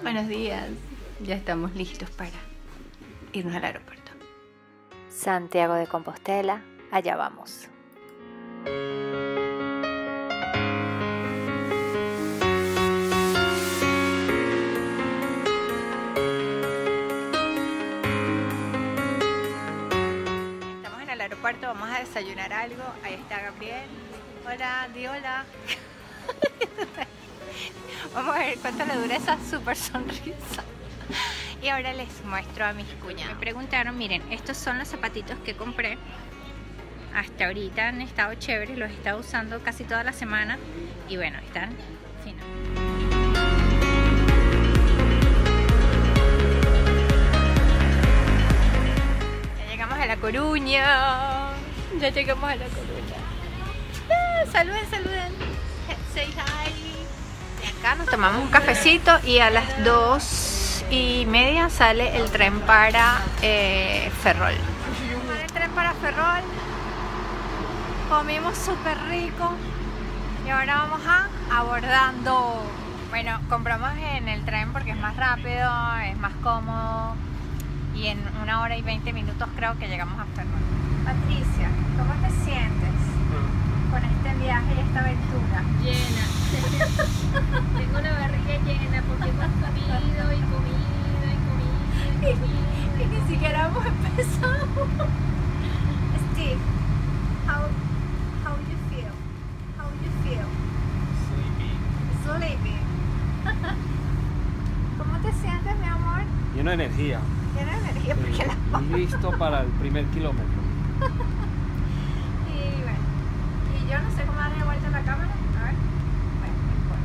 Buenos días, ya estamos listos para irnos al aeropuerto. Santiago de Compostela, allá vamos. Estamos en el aeropuerto, vamos a desayunar algo. Ahí está Gabriel. Hola, di hola. Vamos a ver cuánto le dura esa súper sonrisa. Y ahora les muestro a mis cuñados. Me preguntaron, miren, estos son los zapatitos que compré. Hasta ahorita han estado chéveres, los he estado usando casi toda la semana. Y bueno, están finos. Ya llegamos a La Coruña. Ya llegamos a La Coruña. Saluden, saluden. Say hi. Acá nos tomamos un cafecito y a las 2:30 sale el tren para Ferrol. Sale el tren para Ferrol. Comimos súper rico y ahora vamos abordando. Bueno, compramos en el tren porque es más rápido, es más cómodo y en 1 hora y 20 minutos creo que llegamos a Ferrol. Patricia, ¿cómo te sientes con este viaje y esta aventura? Llena. Tengo la barriga llena porque hemos comido y comido y comido y comido. Y ni siquiera hemos empezado. Steve, how you feel? How you feel? Sleepy. ¿Cómo te sientes, mi amor? Lleno de energía. Lleno de energía porque la Y listo para el primer kilómetro. Y bueno, y yo no sé cómo darle vuelta a la cámara. A ver. Bueno, no importa.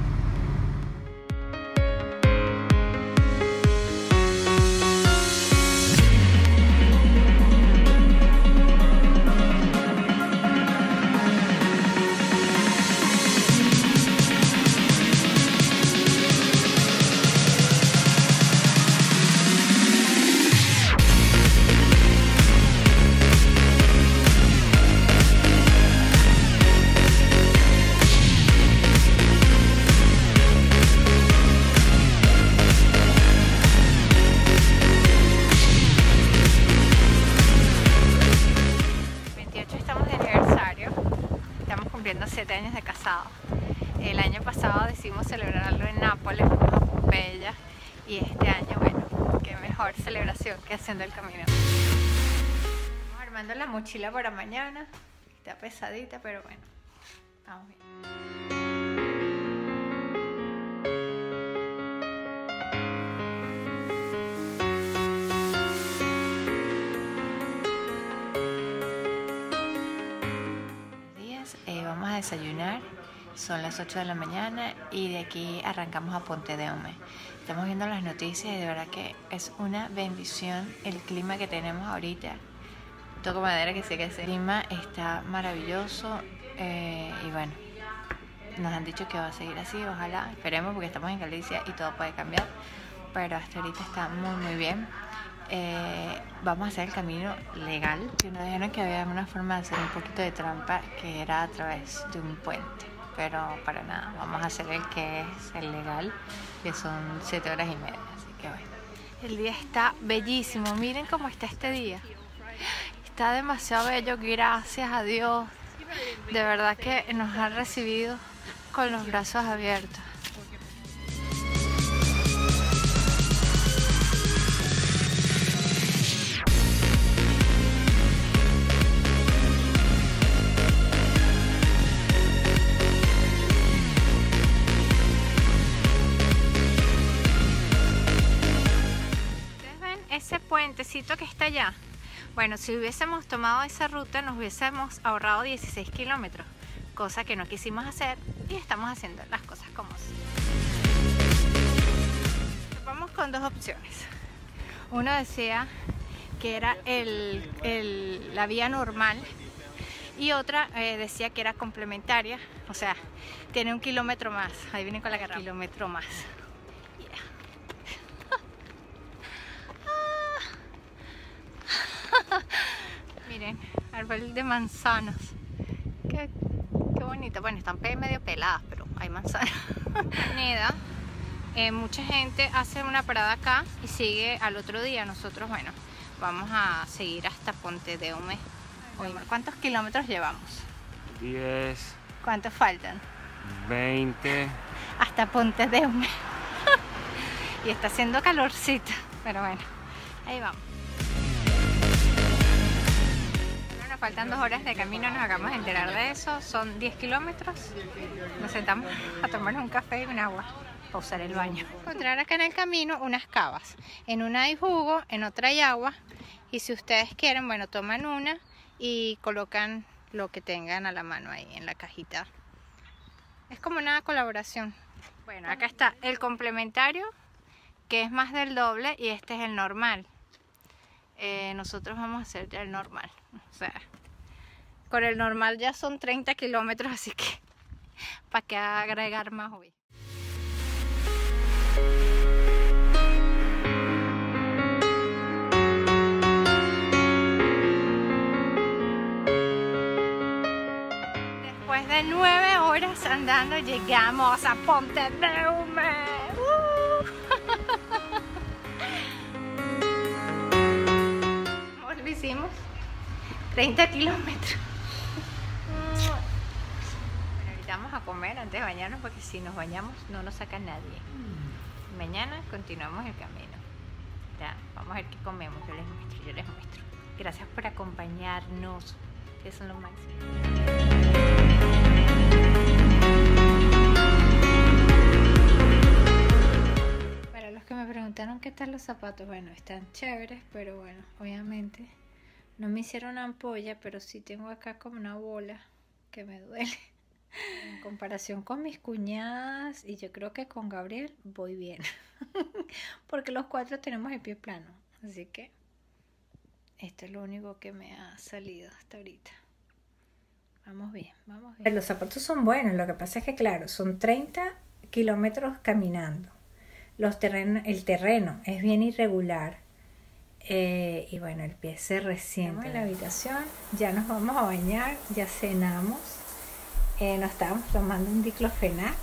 Estamos de aniversario, estamos cumpliendo 7 años de casado. El año pasado decidimos celebrarlo en Nápoles, fuimos a Pompeya y este año, bueno, qué mejor celebración que haciendo el camino. Estamos armando la mochila para mañana, está pesadita pero bueno, estamos bien. Vamos a desayunar, son las 8 de la mañana y de aquí arrancamos a Ponte de Ome. Estamos viendo las noticias y de verdad que es una bendición el clima que tenemos ahorita. Toco madera que sé que ese clima está maravilloso y bueno, nos han dicho que va a seguir así, ojalá, esperemos porque estamos en Galicia y todo puede cambiar, pero hasta ahorita está muy bien. Vamos a hacer el camino legal. Nos dijeron que había una forma de hacer un poquito de trampa que era a través de un puente, pero para nada, vamos a hacer el que es el legal, que son 7 horas y media, así que bueno. El día está bellísimo, miren cómo está este día, está demasiado bello, gracias a Dios, de verdad que nos ha recibido con los brazos abiertos. Ese puentecito que está allá, bueno, si hubiésemos tomado esa ruta nos hubiésemos ahorrado 16 kilómetros, cosa que no quisimos hacer y estamos haciendo las cosas como son. Vamos con dos opciones. Uno decía que era la vía normal y otra decía que era complementaria, o sea, tiene 1 kilómetro más, ahí vienen con la carrera, 1 kilómetro más. Miren, árbol de manzanas. Qué bonito. Bueno, están medio peladas, pero hay manzanas. Avenida mucha gente hace una parada acá y sigue al otro día. Nosotros, bueno, vamos a seguir hasta Ponte de Hume. ¿Cuántos kilómetros llevamos? 10, ¿Cuántos faltan? 20. Hasta Ponte de Hume. Y está haciendo calorcito, pero bueno, ahí vamos. Bueno, nos faltan 2 horas de camino, nos acabamos de enterar de eso. Son 10 kilómetros. Nos sentamos a tomarnos un café y un agua para usar el baño. Encontrar acá en el camino unas cavas. En una hay jugo, en otra hay agua. Y si ustedes quieren, bueno, toman una y colocan lo que tengan a la mano ahí en la cajita. Es como una colaboración. Bueno, acá está el complementario, que es más del doble, y este es el normal. Nosotros vamos a hacer ya el normal. O sea, con el normal ya son 30 kilómetros, así que ¿para qué agregar más hoy? Después de 9 horas andando, llegamos a Ponte de Hume. Lo hicimos 30 kilómetros. Bueno, ahorita vamos a comer antes de bañarnos, porque si nos bañamos no nos saca nadie. Mañana continuamos el camino. Ya, vamos a ver qué comemos. Yo les muestro. Gracias por acompañarnos, que son lo máximo. Que me preguntaron qué tal los zapatos. Bueno, están chéveres, pero bueno, obviamente no me hicieron ampolla, pero sí tengo acá como una bola que me duele. En comparación con mis cuñadas, y yo creo que con Gabriel voy bien, porque los 4 tenemos el pie plano, así que esto es lo único que me ha salido hasta ahorita. Vamos bien, vamos bien. Los zapatos son buenos, lo que pasa es que claro, son 30 kilómetros caminando. El terreno es bien irregular, y bueno, el pie se resiente. En la habitación ya nos vamos a bañar, ya cenamos, nos estábamos tomando un diclofenac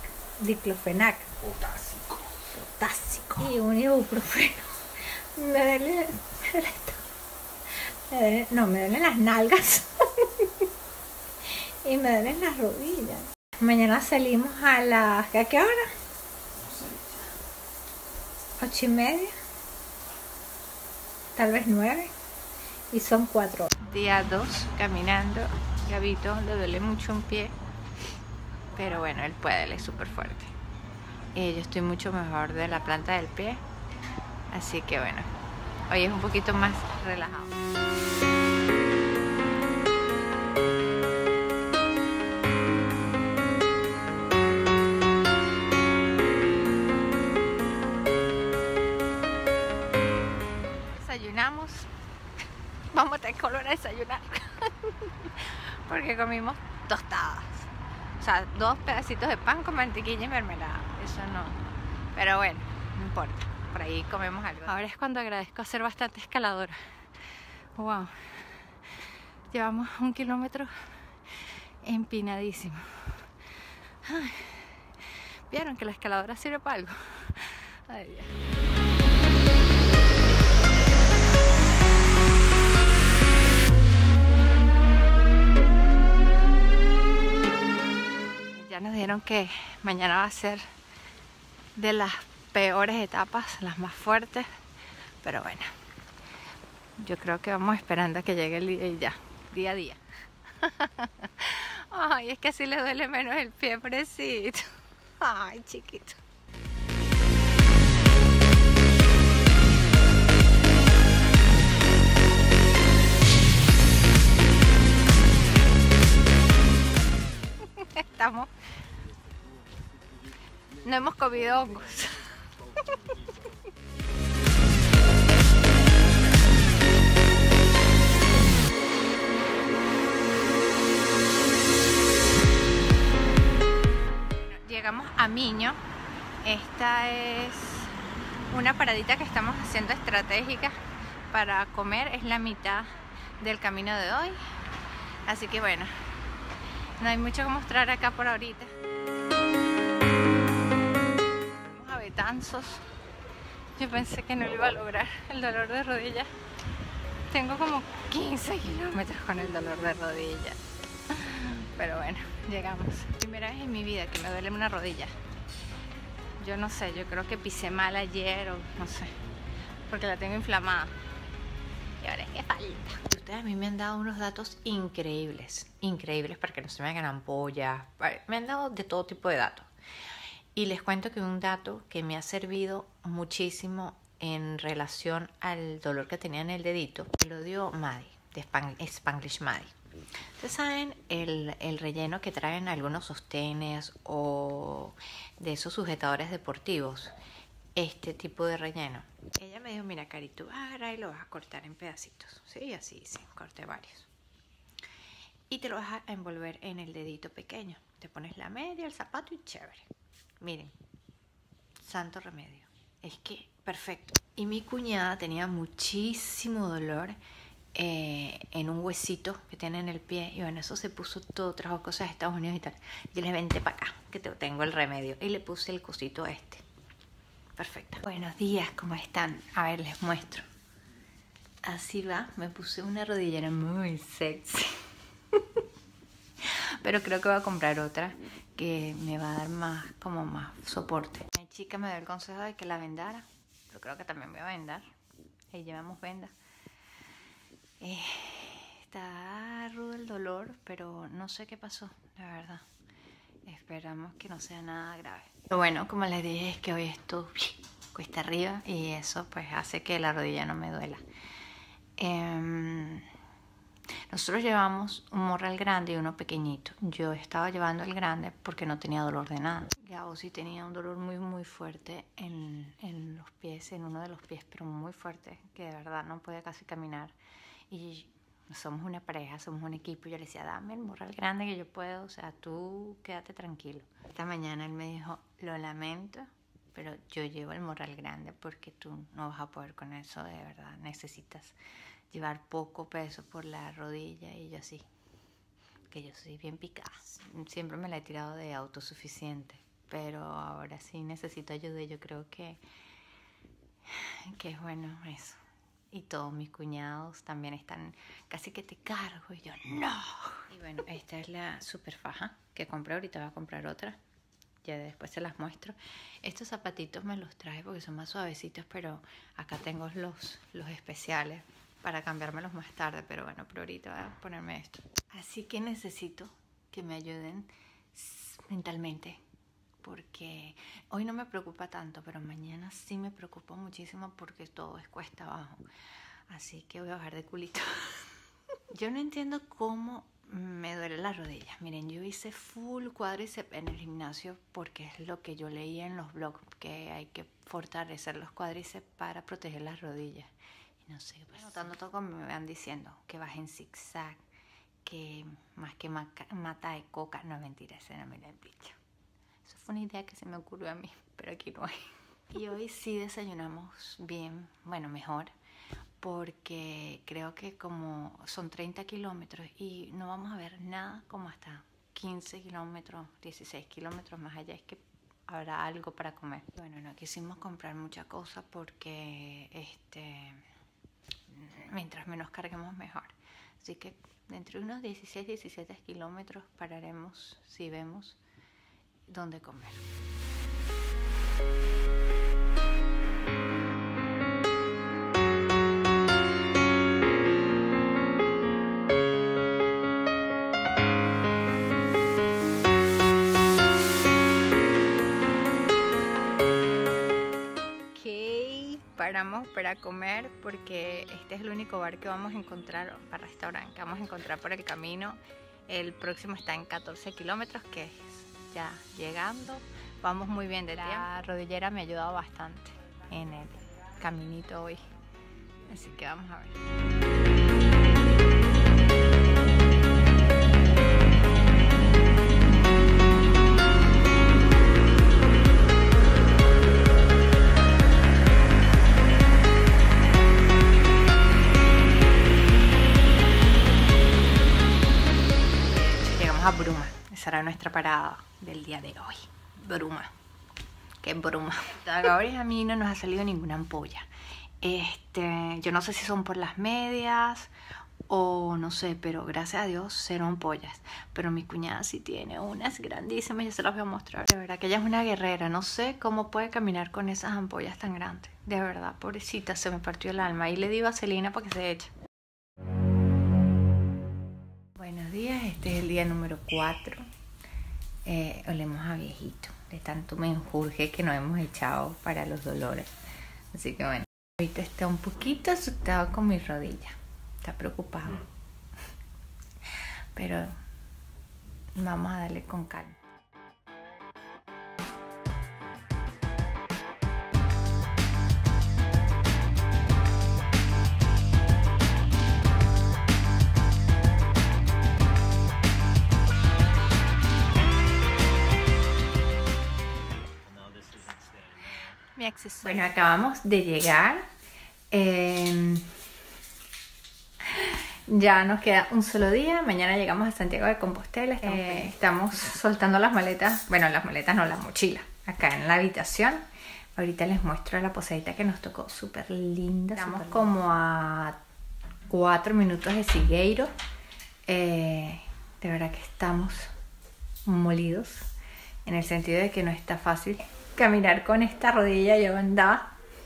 potásico y un ibuprofeno. Me duelen las nalgas y me duelen las rodillas. Mañana salimos a qué hora? 8:30, tal vez 9, y son 4 horas. Día 2 caminando. Gabito le duele mucho un pie, pero bueno, él puede, él es súper fuerte. Y yo estoy mucho mejor de la planta del pie, así que bueno, hoy es un poquito más relajado. Vamos a tener que volver a desayunar porque comimos tostadas, o sea, 2 pedacitos de pan con mantequilla y mermelada. Eso no, pero bueno, no importa, por ahí comemos algo. Ahora es cuando agradezco ser bastante escaladora. Wow, llevamos 1 kilómetro empinadísimo. Ay, vieron que la escaladora sirve para algo. Ay, Dios. Ya nos dijeron que mañana va a ser de las peores etapas, las más fuertes, pero bueno, yo creo que vamos esperando a que llegue el día y ya, día a día. Ay, es que así le duele menos el pie, pobrecito. Ay, chiquito. No hemos comido hongos. Llegamos a Miño. Esta es una paradita que estamos haciendo estratégica para comer. Es la mitad del camino de hoy, así que bueno, no hay mucho que mostrar acá por ahorita. Vamos a Betanzos. Yo pensé que no lo iba a lograr, el dolor de rodilla. Tengo como 15 kilómetros con el dolor de rodilla. Pero bueno, llegamos. Primera vez en mi vida que me duele una rodilla. Yo no sé, yo creo que pisé mal ayer o no sé, porque la tengo inflamada. Y ahora es que falta. Ustedes a mí me han dado unos datos increíbles, para que no se me hagan ampollas. Me han dado de todo tipo de datos. Y les cuento que un dato que me ha servido muchísimo en relación al dolor que tenía en el dedito, me lo dio Maddie, de Spanglish Maddie. Ustedes saben el relleno que traen algunos sostenes o de esos sujetadores deportivos, este tipo de relleno. Ella me dijo, mira, Cari, tú vas a agarrar y lo vas a cortar en pedacitos. Sí, así, sí, corté varios. Y te lo vas a envolver en el dedito pequeño. Te pones la media, el zapato y chévere. Miren, santo remedio. Es que perfecto. Y mi cuñada tenía muchísimo dolor en un huesito que tiene en el pie. Y bueno, eso se puso todo, trajo cosas de Estados Unidos y tal. Yo les vente para acá, que tengo el remedio. Y le puse el cosito este. Perfecto. Buenos días, ¿cómo están? A ver, les muestro. Así va, me puse una rodillera muy sexy. Pero creo que voy a comprar otra que me va a dar más soporte. Mi chica me dio el consejo de que la vendara. Yo creo que también me voy a vendar. Ahí llevamos venda. Está rudo el dolor, pero no sé qué pasó, la verdad. Esperamos que no sea nada grave. Pero bueno, como les dije, es que hoy estoy cuesta arriba y eso pues hace que la rodilla no me duela. Nosotros llevamos un morral grande y uno pequeñito. Yo estaba llevando el grande porque no tenía dolor de nada. Gabo sí tenía un dolor muy fuerte en los pies, en uno de los pies, pero muy fuerte, que de verdad no podía casi caminar. Y somos una pareja, somos un equipo. Yo le decía, dame el morral grande que yo puedo, o sea, tú quédate tranquilo. Esta mañana él me dijo, lo lamento, pero yo llevo el morral grande porque tú no vas a poder con eso, de verdad. Necesitas llevar poco peso por la rodilla. Y yo así, que yo soy bien picada. Siempre me la he tirado de autosuficiente, pero ahora sí necesito ayuda y yo creo que es bueno eso. Y todos mis cuñados también están, casi que te cargo. Y yo, no. Y bueno, esta es la super faja que compré. Ahorita voy a comprar otra. Ya después se las muestro. Estos zapatitos me los traje porque son más suavecitos, pero acá tengo los especiales para cambiármelos más tarde. Pero bueno, por ahorita voy a ponerme esto. Así que necesito que me ayuden mentalmente. Porque hoy no me preocupa tanto, pero mañana sí me preocupa muchísimo porque todo es cuesta abajo. Así que voy a bajar de culito. Yo no entiendo cómo me duele la rodilla. Miren, yo hice full cuádriceps en el gimnasio porque es lo que yo leía en los blogs, que hay que fortalecer los cuádriceps para proteger las rodillas. Y no sé qué pasa. Notando todo como me van diciendo, que baje en zigzag, que más que mata de coca. No, mentira, ese no me lo he dicho. Eso fue una idea que se me ocurrió a mí, pero aquí no hay. Y hoy sí desayunamos bien, bueno, mejor, porque creo que como son 30 kilómetros y no vamos a ver nada como hasta 15 kilómetros, 16 kilómetros más allá, es que habrá algo para comer. Bueno, no quisimos comprar mucha cosa porque mientras menos carguemos mejor. Así que dentro de unos 16, 17 kilómetros pararemos si vemos dónde comer. Paramos para comer porque este es el único bar que vamos a encontrar, para restaurante que vamos a encontrar por el camino. El próximo está en 14 kilómetros, que es ya llegando. Vamos muy bien de tiempo. La rodillera me ha ayudado bastante en el caminito hoy, así que vamos a ver. A Bruma, esa era nuestra parada del día de hoy. Bruma. Qué broma. Ahora a mí no nos ha salido ninguna ampolla. Yo no sé si son por las medias o no sé, pero gracias a Dios cero ampollas. Pero mi cuñada sí tiene unas grandísimas, yo se las voy a mostrar. De verdad que ella es una guerrera, no sé cómo puede caminar con esas ampollas tan grandes. De verdad, pobrecita, se me partió el alma. Ahí le di vaselina para que se eche. Buenos días, este es el día número 4. Olemos a viejito, de tanto menjurje que nos hemos echado para los dolores. Así que bueno, ahorita está un poquito asustado con mi rodilla. Está preocupado. Pero vamos a darle con calma. Mi accesorio. Bueno, acabamos de llegar. Ya nos queda un solo día. Mañana llegamos a Santiago de Compostela. Estamos soltando las maletas. Bueno, las maletas no, las mochilas. Acá en la habitación. Ahorita les muestro la posadita que nos tocó. Súper linda. Estamos como a 4 minutos de Sigueiro. De verdad que estamos molidos. En el sentido de que no está fácil caminar con esta rodilla. Yo andaba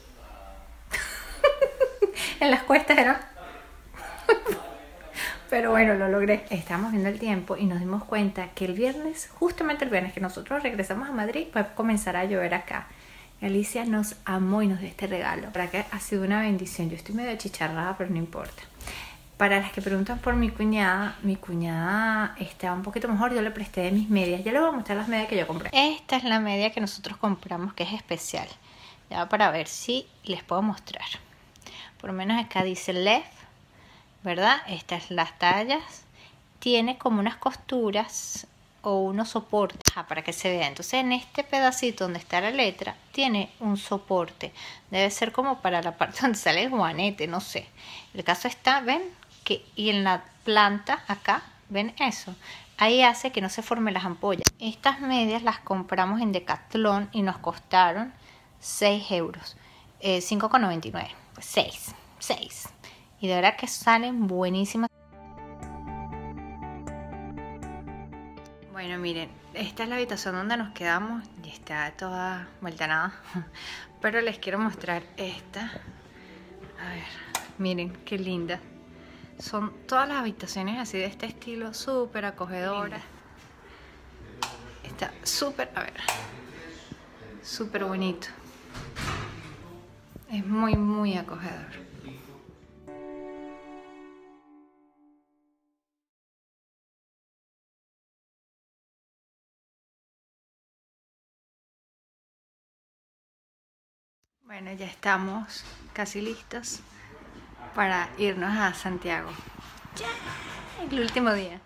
en las cuestas, era... Pero bueno, lo logré. Estábamos viendo el tiempo y nos dimos cuenta que el viernes, justamente el viernes que nosotros regresamos a Madrid, va a comenzar a llover acá. Alicia nos amó y nos dio este regalo. Para que ha sido una bendición. Yo estoy medio achicharrada, pero no importa. Para las que preguntan por mi cuñada está un poquito mejor. Yo le presté de mis medias. Ya les voy a mostrar las medias que yo compré. Esta es la media que nosotros compramos, que es especial. Ya para ver si les puedo mostrar. Por lo menos acá dice left, ¿verdad? Estas son las tallas. Tiene como unas costuras o unos soportes para que se vea. Entonces en este pedacito donde está la letra tiene un soporte. Debe ser como para la parte donde sale el juanete, no sé. El caso está, ven, que y en la planta acá, ven eso. Ahí hace que no se formen las ampollas. Estas medias las compramos en Decathlon y nos costaron 6 euros. 5,99. Pues 6. Y de verdad que salen buenísimas. Bueno, miren, esta es la habitación donde nos quedamos y está toda vuelta a nada. Pero les quiero mostrar esta. A ver, miren qué linda. Son todas las habitaciones así de este estilo, súper acogedoras. Está súper, a ver, súper bonito. Es muy acogedor. Bueno, ya estamos casi listos para irnos a Santiago. ¡Ya! El último día.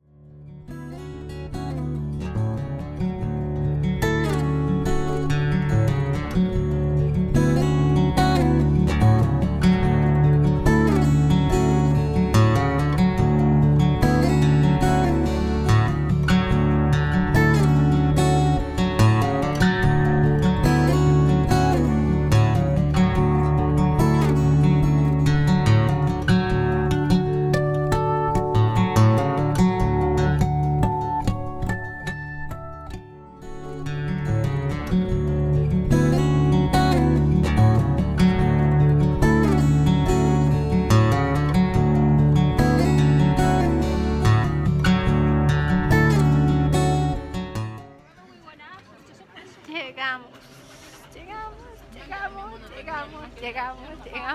Llegamos.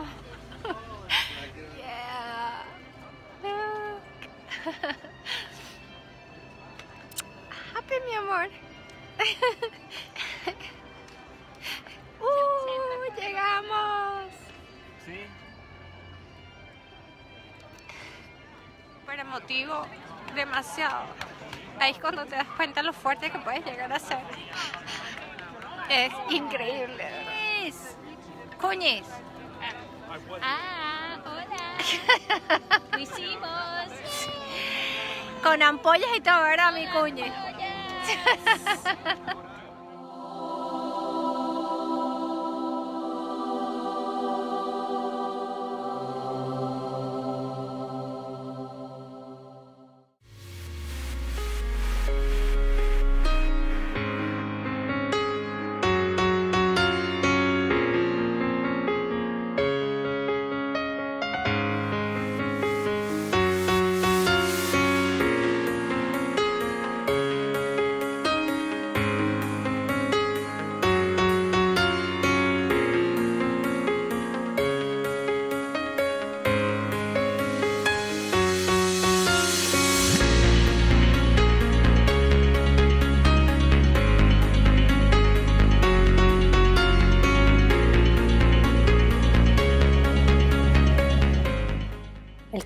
Yeah. Look. Happy, mi amor. Llegamos. ¿Sí? Súper emotivo, demasiado. Ahí es cuando te das cuenta lo fuerte que puedes llegar a ser. Es increíble, ¿verdad? Coñes. Hola. Lo hicimos. Con ampollas y todo, ¿verdad, mi cuñe?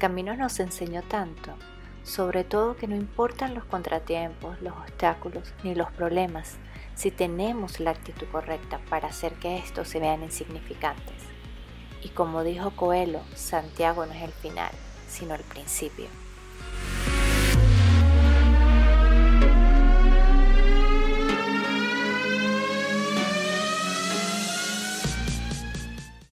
camino nos enseñó tanto, sobre todo que no importan los contratiempos, los obstáculos ni los problemas, si tenemos la actitud correcta para hacer que estos se vean insignificantes. Y como dijo Coelho, Santiago no es el final, sino el principio.